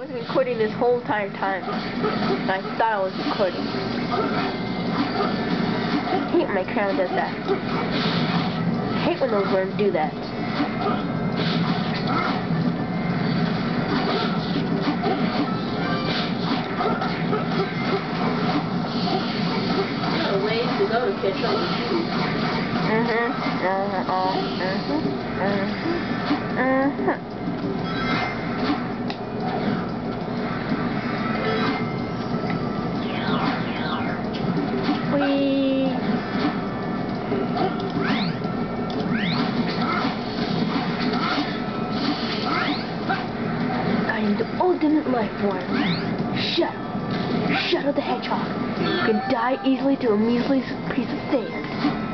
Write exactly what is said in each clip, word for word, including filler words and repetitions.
was recording this whole entire time. I thought I was recording. I hate when my camera does that. I hate when those worms do that. There are ways to go to catch up with you. Mm-hmm. Uh-huh. Uh-huh. Uh-huh. Whee! I am the ultimate life form. Shadow. Shadow the Hedgehog. You can die easily to a measly piece of sand.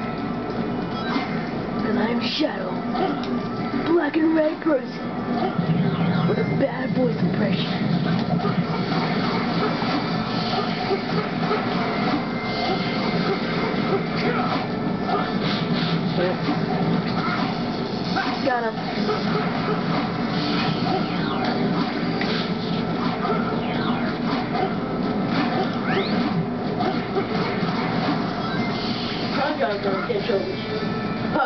Because I am Shadow. Black and red person. With a bad voice impression. Got him. I'm gonna catch up with you. Ha!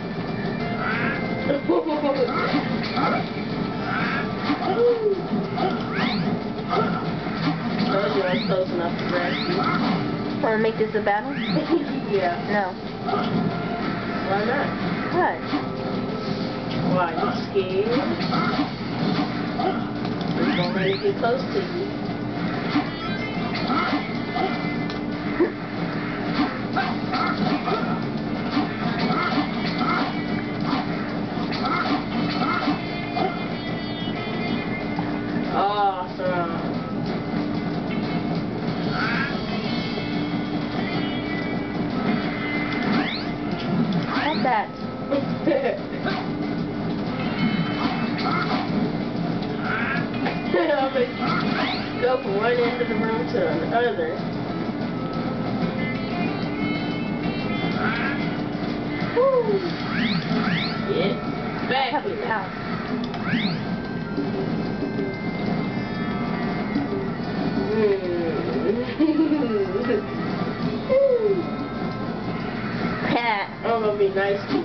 Told you I was close enough to grab you. Want to make this a battle? Yeah. No. Why not? What? Why? You scared? I'm gonna let it get close to you. Awesome. Not that. Go from one end of the room to the other. Woo. Get back here. Out. I'm gonna be nice to you.